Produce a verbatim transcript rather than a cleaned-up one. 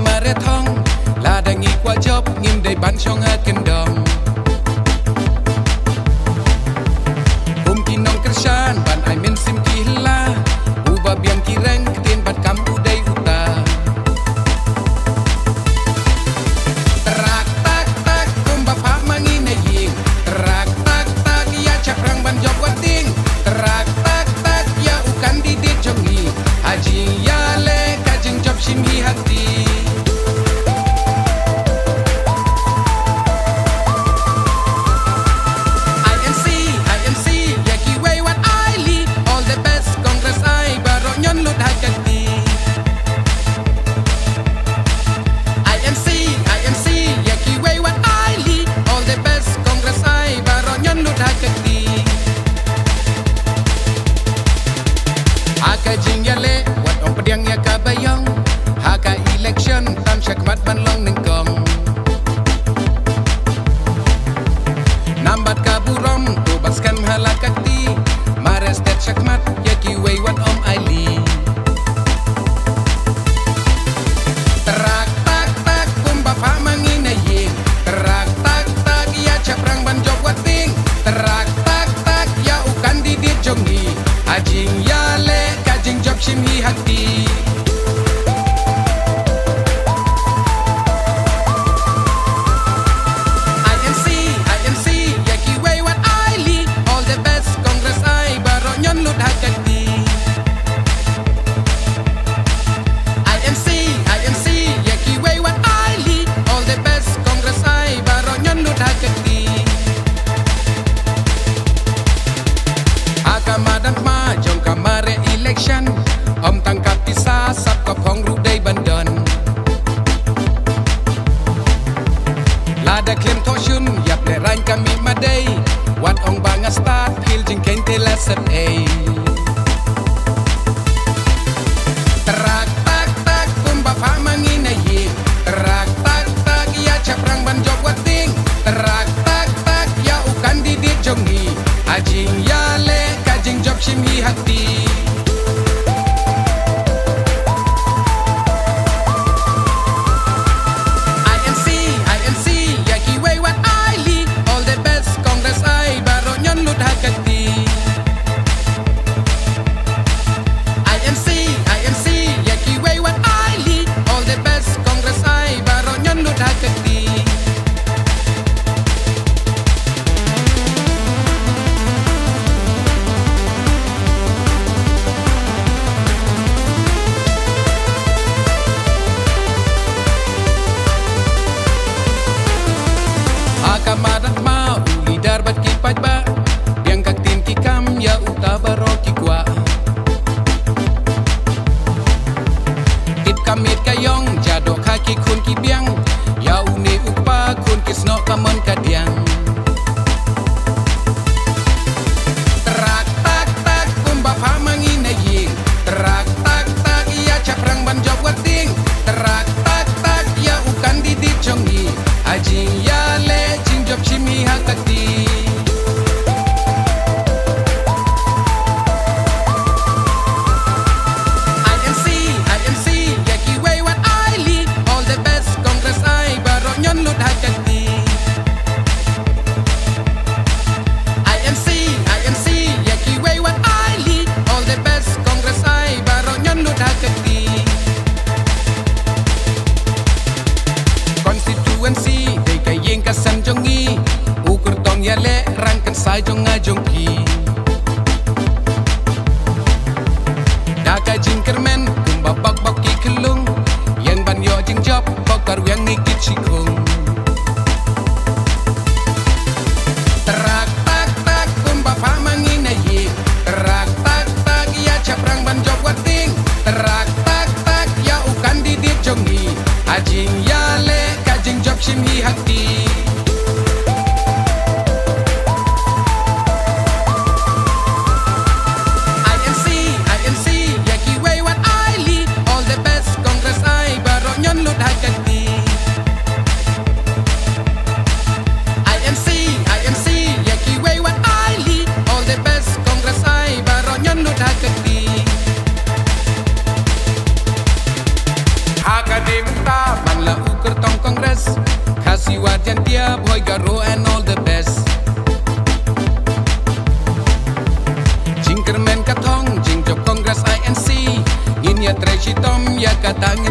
mare thong la da ngi kwa job ngim dei ban chong hat ken dom kum ki nong kershan ban ai men sim ki la u ba biang ki reng tin bat kam u dei uta trak tak tak kum ba pha mangi na ying trak tak tak ya chakrang ban job wating trak tak tak ya u candidate jongi haji ya le kajing job shim hi hati Syakmat ban long ning kong nambat kaburom tu baskan halakakti mares tet syakmat yaki wei wat om aili terak tak tak kumba pha mangi na ying terak tak tak ya chaprang ban job wating terak tak tak ya u candidate jongi ajing ya le kajing job shim hi hati om tangkap pisah sap kop hong ru dei bandon lada klem to shun yap le rain kami madei wat ong banga start phil jing ken te lesson a terak tak tak kumba pha mangi na yi terak tak tak ya chaprang ban job wating terak tak tak ya u candidate jongi ajing ya le kajing job shim hi hati kamarat ma uli darbat ki pajba biang kak tin ki kam ya uta baro ki kwa tip kamit kayong jado kaki kun ki biang ya une upa kun ki sno kamon kadiang terak tak tak kumba pha mangi na ying terak tak tak ya chaprang ban job wating terak tak tak ya u candidate jongi ajing ya le job shimi hakati I M C I M C yaki way what I li, all the best congress I baro nyon lut hakati I M C I M C yaki way what I li, all the best congress I baro nyon lut hakati constituency dei kayeng kasan jongi ukur tong ya le rangkan sai jong ngajong ki daka jing kermen kumba bak bak ki kelung yang ban yo jing job bakar yang nikit sikung terak tak tak kumba pha mangi na yi terak tak tak ya chaprang ban job wating terak tak tak ya u candidate jongi ajing ya le kajing job shim hi hati ya boy garo and all the best. Jinkerman katong, jing job Congress I N C. In ya treshi tom ya katang